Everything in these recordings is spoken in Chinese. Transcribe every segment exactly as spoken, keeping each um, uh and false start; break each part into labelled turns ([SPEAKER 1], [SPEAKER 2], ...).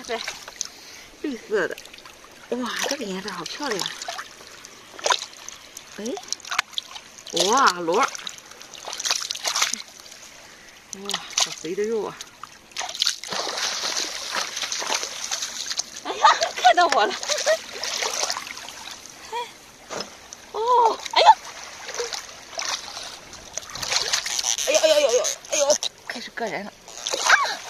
[SPEAKER 1] 塞，绿色的，哇，这个颜色好漂亮。哎，哇，螺，哇，好肥的肉啊！哎呀，看到我了！哦，哎呀！ 哎呦哎呦哎呦哎呦！开始硌人了。啊！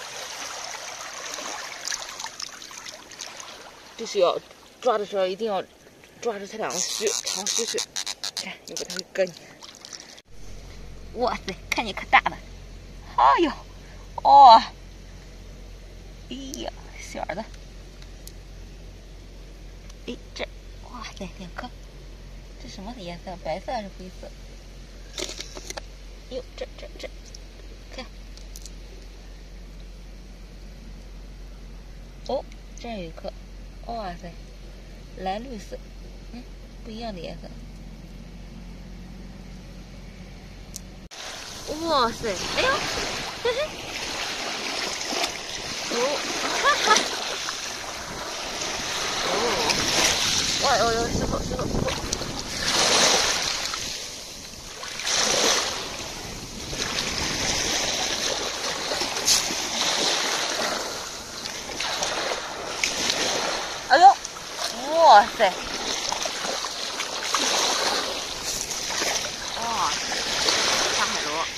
[SPEAKER 1] 这是要抓的时候一定要抓着它两个须，长须须，看，要不它会硌你。哇塞，看你可大了！哎呦，哦，哎呀，小的。哎，这，哇塞，两颗。这什么颜色？白色还是灰色？哟，这这这。 看，哦，这儿有一颗，哇塞，蓝绿色，嗯，不一样的颜色。哇塞，哎呦，嘿嘿，哦，哈哈，哦，哇哦哟，师傅师傅师傅。 哎呦，哇塞！哇，大海螺！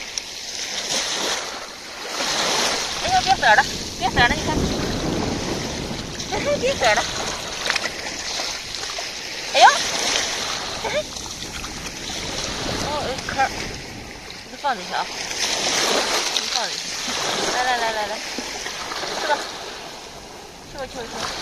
[SPEAKER 1] 哎呦，别色了，别色了，你看，嘿嘿，别色了。哎呦，嘿嘿，哦，有壳儿，你放进去啊，你放进去。来来来来来，吃吧，吃吧，吃吧，吃吧。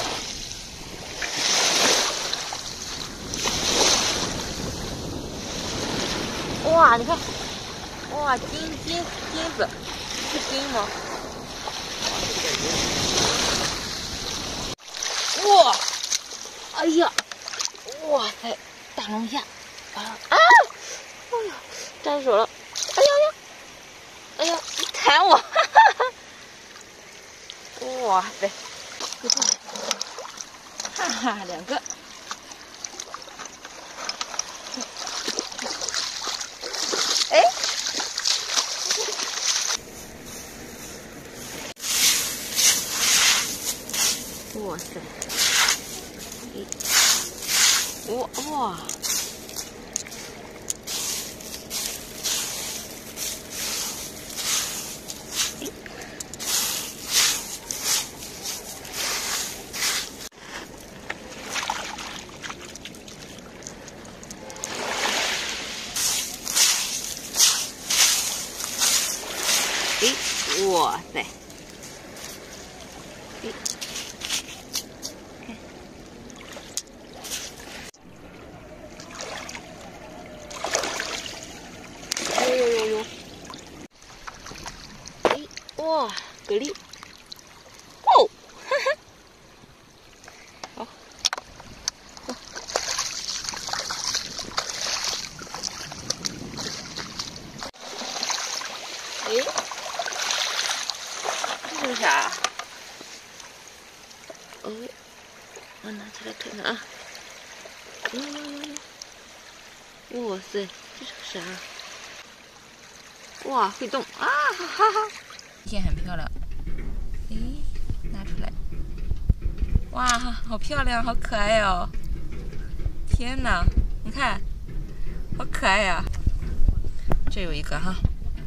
[SPEAKER 1] 哇，你看，哇，金金金子，是金吗？哇，哎呀，哇塞，大龙虾，啊啊，哎呀，沾手了，哎呀呀，哎呀，你弹我，哈哈哈，哇塞，哈哈，两个。 哎，哇塞！哇哇！哎，哇塞！哎，看，呦呦呦呦！哎，哇，蛤蜊！哦，哈哈，好，走。哎。 这是啥？哦，我拿起来看看啊！呦呦呦！哇塞，这是个啥？哇，会动啊！哈哈哈！线很漂亮。诶，拿出来。哇，好漂亮，好可爱哦！天哪，你看，好可爱呀！这有一个哈。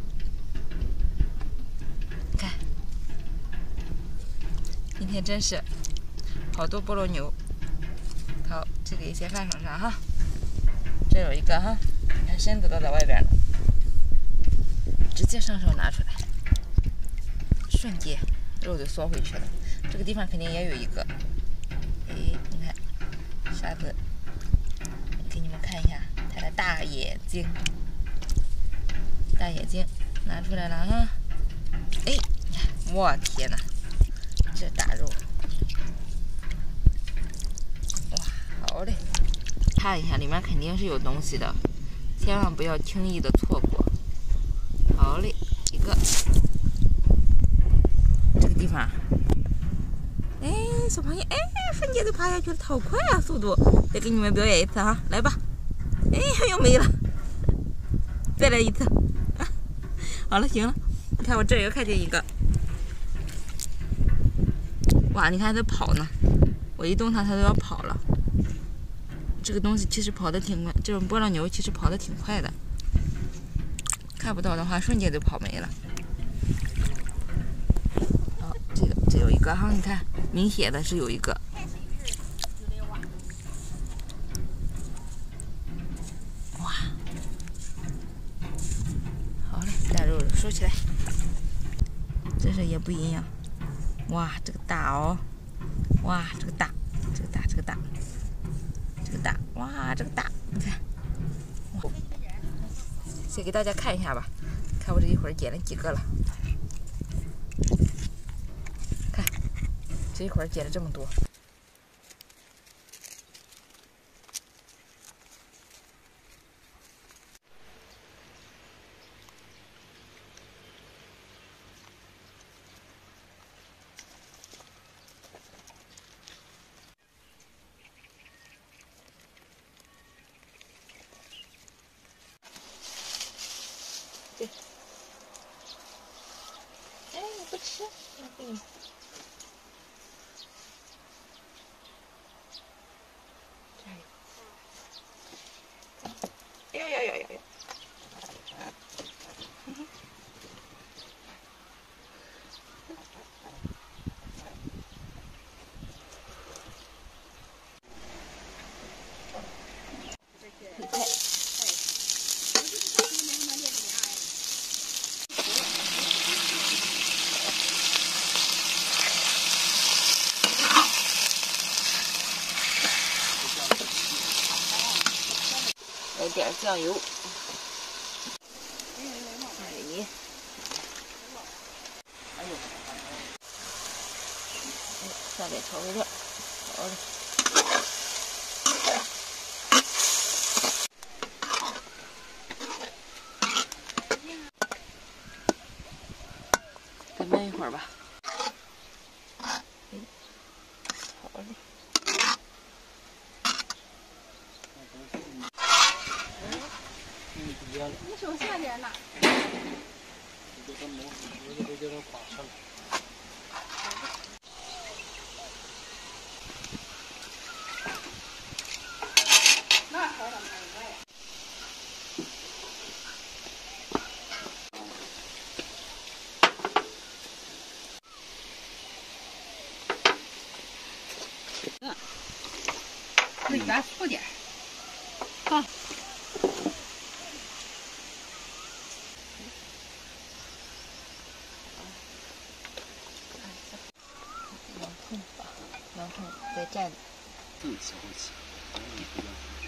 [SPEAKER 1] 今天真是好多菠萝牛，好，这个也先放手上哈。这有一个哈，看身子都在外边了，直接上手拿出来，瞬间肉就缩回去了。这个地方肯定也有一个，哎，你看，沙子，给你们看一下它的大眼睛，大眼睛拿出来了哈。哎，你看，我天哪！ 这大肉，哇，好嘞！看一下，里面肯定是有东西的，千万不要轻易的错过。好嘞，一个，这个地方，哎， 小朋友，哎，瞬间就爬下去了，好快啊，速度！再给你们表演一次哈，来吧！哎，又没了，再来一次。啊、好了，行了，你看我这儿又看见一个，哇，你看它跑呢，我一动它，它都要跑了。这个东西其实跑得挺快，这种波浪牛其实跑得挺快的，看不到的话，瞬间就跑没了。好，这个这有一个哈，你看，明显的是有一个。哇，好嘞，大肉肉收起来，这是也不一样。哇，这个大哦，哇，这个大，这个大，这个大。这个大，哇，这个大，你看，先给大家看一下吧，看我这一会儿捡了几个了，看，这一会儿捡了这么多。对，哎，你不吃，我给你。这儿有。呀呀呀呀呀！来点酱油，海泥，哎呦，下点调味料，好嘞。再焖一会儿吧。嗯，好嘞。
[SPEAKER 2] 你手下点哪？那还能买卖呀？嗯，那里边粗点。好。
[SPEAKER 1] 洋葱吧，洋葱再蘸。
[SPEAKER 3] 嗯，小火起，